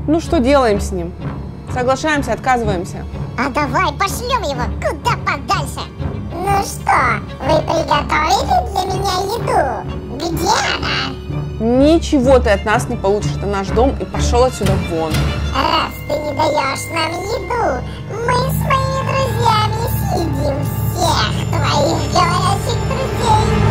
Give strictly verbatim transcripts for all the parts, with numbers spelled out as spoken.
Ну что делаем с ним? Соглашаемся, отказываемся? А давай пошлем его куда подальше. Ну что, вы приготовили для меня еду? Где она? Ничего ты от нас не получишь, это наш дом, и пошел отсюда вон. Раз ты не даешь нам еду, мы с моими друзьями съедим всех твоих говорящих друзей.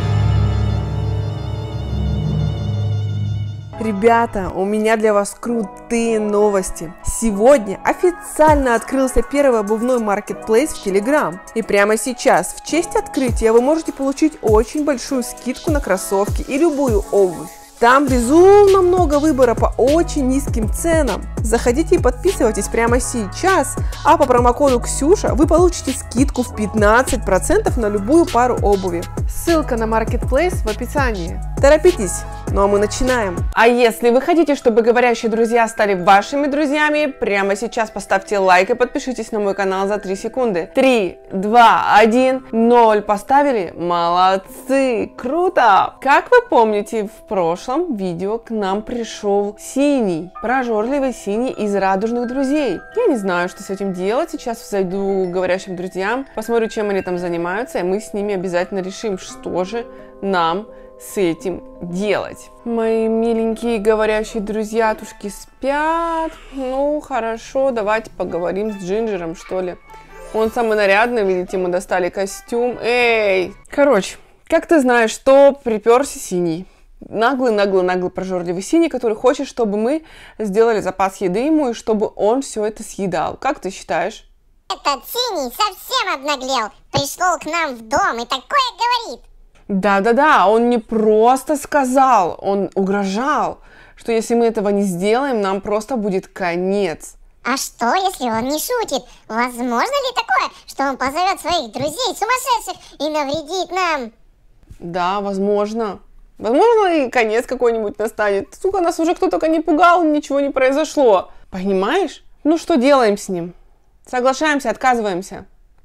Ребята, у меня для вас крутые новости. Сегодня официально открылся первый обувной маркетплейс в Telegram. И прямо сейчас, в честь открытия, вы можете получить очень большую скидку на кроссовки и любую обувь. Там безумно много выбора по очень низким ценам. Заходите и подписывайтесь прямо сейчас, а по промокоду Ксюша вы получите скидку в пятнадцать процентов на любую пару обуви. Ссылка на маркетплейс в описании. Торопитесь, ну а мы начинаем. А если вы хотите, чтобы говорящие друзья стали вашими друзьями, прямо сейчас поставьте лайк и подпишитесь на мой канал за три секунды. три, два, один, ноль. Поставили? Молодцы! Круто! Как вы помните, в прошлом видео к нам пришел синий, прожорливый синий из радужных друзей. Я не знаю, что с этим делать. Сейчас зайду к говорящим друзьям, посмотрю, чем они там занимаются, и мы с ними обязательно решим, что же нам с этим делать. Мои миленькие говорящие друзьятушки спят. Ну, хорошо, давайте поговорим с Джинджером, что ли. Он самый нарядный, видите, мы достали костюм. Эй! Короче, как ты знаешь, что приперся синий? Наглый, наглый, наглый, прожорливый синий, который хочет, чтобы мы сделали запас еды ему, и чтобы он все это съедал. Как ты считаешь? Этот синий совсем обнаглел. Пришел к нам в дом и такое говорит. Да-да-да, он не просто сказал, он угрожал, что если мы этого не сделаем, нам просто будет конец. А что, если он не шутит? Возможно ли такое, что он позовет своих друзей сумасшедших и навредит нам? Да, возможно. Возможно, и конец какой-нибудь настанет. Сука, нас уже кто только не пугал, ничего не произошло. Понимаешь? Ну что делаем с ним? Соглашаемся, отказываемся?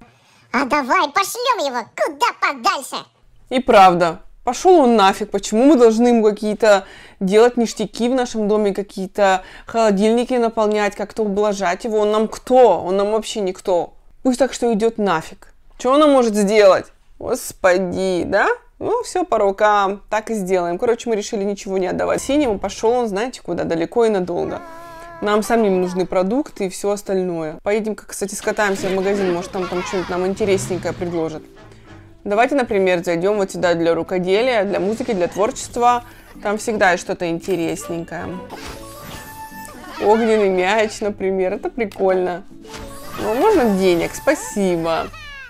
А давай пошлем его куда подальше. И правда, пошел он нафиг, почему мы должны ему какие-то делать ништяки в нашем доме, какие-то холодильники наполнять, как-то ублажать его, он нам кто? Он нам вообще никто. Пусть так что идет нафиг. Что он нам может сделать? Господи, да? Ну, все по рукам, так и сделаем. Короче, мы решили ничего не отдавать синему, пошел он, знаете куда, далеко и надолго. Нам самим нужны продукты и все остальное. Поедем-ка, кстати, скатаемся в магазин, может там, там что-нибудь нам интересненькое предложат. Давайте, например, зайдем вот сюда для рукоделия, для музыки, для творчества. Там всегда есть что-то интересненькое. Огненный мяч, например. Это прикольно. Ну, можно денег? Спасибо.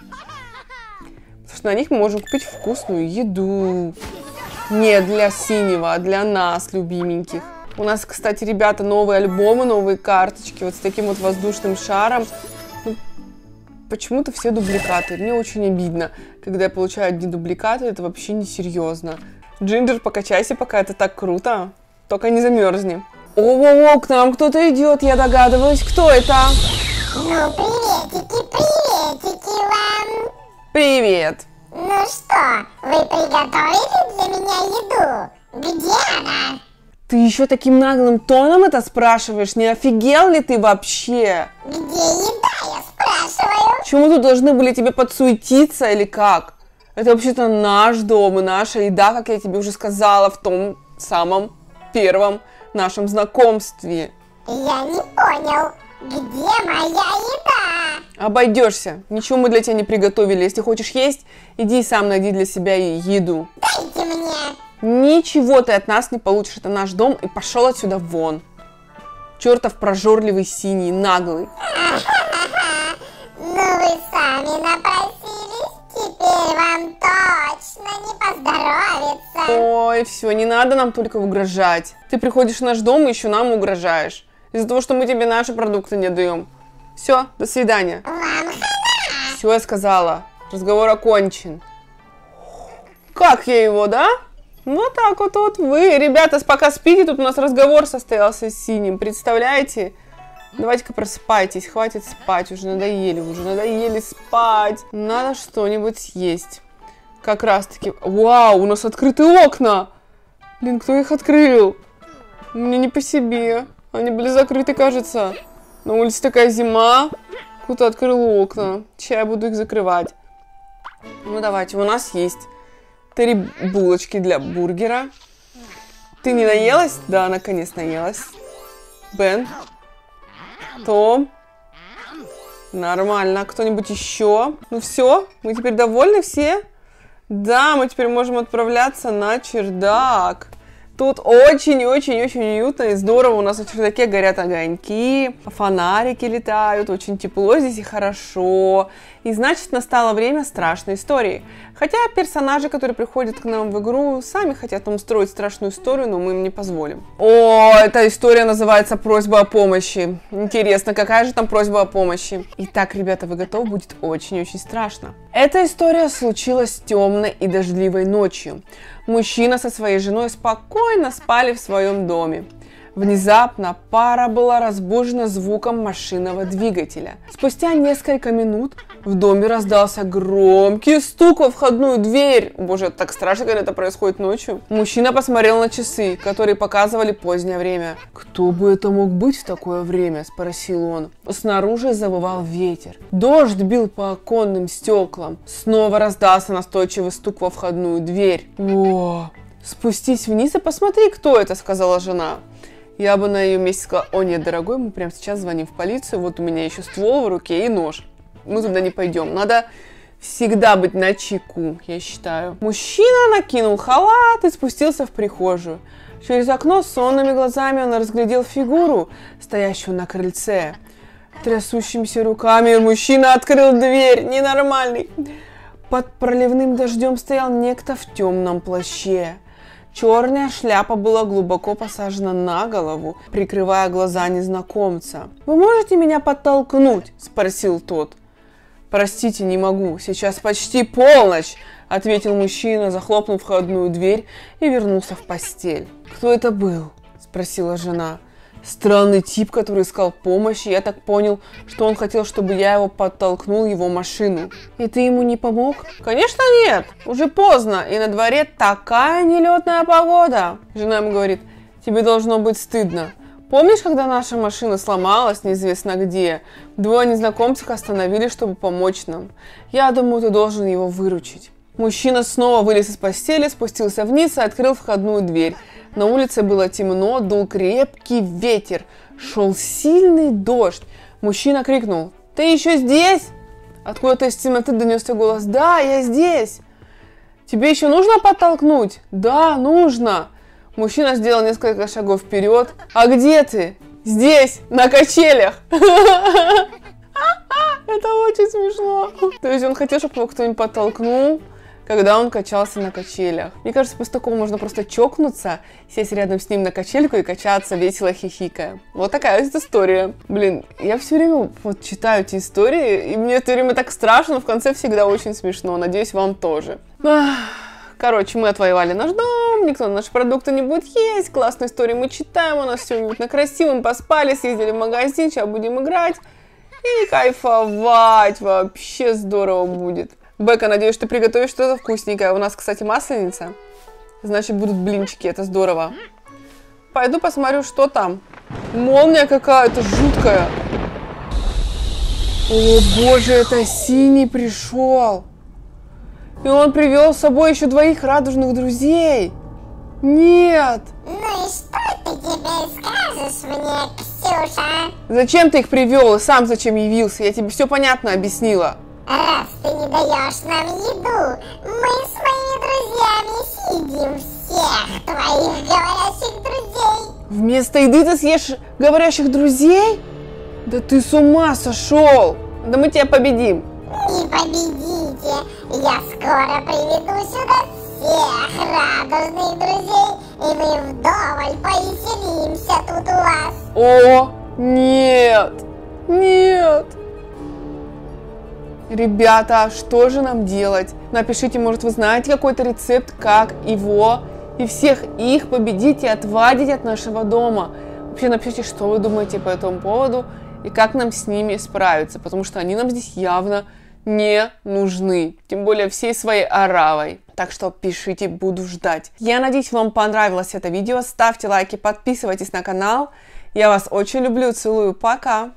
Потому что на них мы можем купить вкусную еду. Не для синего, а для нас, любименьких. У нас, кстати, ребята, новые альбомы, новые карточки. Вот с таким вот воздушным шаром. Почему-то все дубликаты. Мне очень обидно, когда я получаю одни дубликаты, это вообще несерьезно. Джинджер, покачайся, пока это так круто. Только не замерзни. О-о-о, к нам кто-то идет, я догадываюсь, кто это? Ну, приветики, приветики вам. Привет. Ну что, вы приготовили для меня еду? Где она? Ты еще таким наглым тоном это спрашиваешь? Не офигел ли ты вообще? Где еда, я спрашиваю? Почему мы тут должны были тебе подсуетиться или как? Это вообще-то наш дом и наша еда, как я тебе уже сказала в том самом первом нашем знакомстве. Я не понял, где моя еда? Обойдешься. Ничего мы для тебя не приготовили. Если хочешь есть, иди сам найди для себя еду. Дайте мне. Ничего ты от нас не получишь, это наш дом, и пошел отсюда вон. Чертов прожорливый синий, наглый. Ну вы сами напросились, теперь вам точно не поздоровится. Ой, все, не надо нам только угрожать. Ты приходишь в наш дом и еще нам угрожаешь. Из-за того, что мы тебе наши продукты не даем. Все, до свидания. Вам хана. Все, я сказала. Разговор окончен. Как я его, да? Вот так вот, вот вы, ребята, пока спите, тут у нас разговор состоялся с синим, представляете? Давайте-ка просыпайтесь, хватит спать, уже надоели, уже надоели спать. Надо что-нибудь съесть. Как раз-таки, вау, у нас открыты окна. Блин, кто их открыл? Мне не по себе. Они были закрыты, кажется. На улице такая зима. Кто-то открыл окна. Сейчас я буду их закрывать. Ну, давайте. У нас есть три булочки для бургера. Ты не наелась? Да, наконец наелась. Бен. Том. Нормально. Кто-нибудь еще? Ну все, мы теперь довольны все? Да, мы теперь можем отправляться на чердак. Тут очень-очень-очень уютно и здорово. У нас на чердаке горят огоньки, фонарики летают, очень тепло здесь и хорошо. И значит, настало время страшной истории. Хотя персонажи, которые приходят к нам в игру, сами хотят нам устроить страшную историю, но мы им не позволим. О, эта история называется «Просьба о помощи». Интересно, какая же там просьба о помощи? Итак, ребята, вы готовы? Будет очень-очень страшно. Эта история случилась темной и дождливой ночью. Мужчина со своей женой спокойно спали в своем доме. Внезапно пара была разбужена звуком машинного двигателя. Спустя несколько минут в доме раздался громкий стук во входную дверь. Боже, так страшно, когда это происходит ночью. Мужчина посмотрел на часы, которые показывали позднее время. «Кто бы это мог быть в такое время?» – спросил он. Снаружи завывал ветер. Дождь бил по оконным стеклам. Снова раздался настойчивый стук во входную дверь. «О, спустись вниз и посмотри, кто это», – сказала жена. Я бы на ее месте сказала: «О нет, дорогой, мы прямо сейчас звоним в полицию, вот у меня еще ствол в руке и нож. Мы туда не пойдем». Надо всегда быть начеку, я считаю. Мужчина накинул халат и спустился в прихожую. Через окно сонными глазами он разглядел фигуру, стоящую на крыльце. Трясущимися руками мужчина открыл дверь, ненормальный. Под проливным дождем стоял некто в темном плаще. Черная шляпа была глубоко посажена на голову, прикрывая глаза незнакомца. «Вы можете меня подтолкнуть?» – спросил тот. «Простите, не могу. Сейчас почти полночь», – ответил мужчина, захлопнул входную дверь и вернулся в постель. «Кто это был?» – спросила жена. «Странный тип, который искал помощи. Я так понял, что он хотел, чтобы я его подтолкнул в его машину». «И ты ему не помог?» «Конечно нет. Уже поздно, и на дворе такая нелетная погода». Жена ему говорит: «Тебе должно быть стыдно. Помнишь, когда наша машина сломалась неизвестно где? Двое незнакомцев остановились, чтобы помочь нам. Я думаю, ты должен его выручить». Мужчина снова вылез из постели, спустился вниз и открыл входную дверь. На улице было темно, дул крепкий ветер, шел сильный дождь. Мужчина крикнул: «Ты еще здесь?» Откуда-то из темноты донесся голос: «Да, я здесь». «Тебе еще нужно подтолкнуть?» «Да, нужно». Мужчина сделал несколько шагов вперед. «А где ты?» «Здесь, на качелях». Это очень смешно. То есть он хотел, чтобы его кто-нибудь подтолкнул, когда он качался на качелях. Мне кажется, после такого можно просто чокнуться, сесть рядом с ним на качельку и качаться, весело хихикая. Вот такая вот история. Блин, я все время вот читаю эти истории, и мне все время так страшно, но в конце всегда очень смешно. Надеюсь, вам тоже. Короче, мы отвоевали наш дом, никто наши продукты не будет есть, классную историю мы читаем, у нас все уютно, красиво, мы поспали, съездили в магазин, сейчас будем играть и кайфовать, вообще здорово будет. Бека, надеюсь, ты приготовишь что-то вкусненькое. У нас, кстати, масленица. Значит, будут блинчики. Это здорово. Пойду посмотрю, что там. Молния какая-то жуткая. О, боже, это Синий пришел. И он привел с собой еще двоих радужных друзей. Нет. Ну и что ты теперь скажешь мне, Ксюша? Зачем ты их привел? И сам зачем явился? Я тебе все понятно объяснила. Раз ты не даешь нам еду, мы с моими друзьями съедим всех твоих говорящих друзей. Вместо еды ты съешь говорящих друзей? Да ты с ума сошел! Да мы тебя победим. Не победите, я скоро приведу сюда всех радужных друзей, и мы вдоволь повеселимся тут у вас. О, нет, нет. Ребята, что же нам делать? Напишите, может, вы знаете какой-то рецепт, как его и всех их победить и отвадить от нашего дома. Вообще напишите, что вы думаете по этому поводу и как нам с ними справиться, потому что они нам здесь явно не нужны, тем более всей своей оравой. Так что пишите, буду ждать. Я надеюсь, вам понравилось это видео. Ставьте лайки, подписывайтесь на канал. Я вас очень люблю, целую, пока!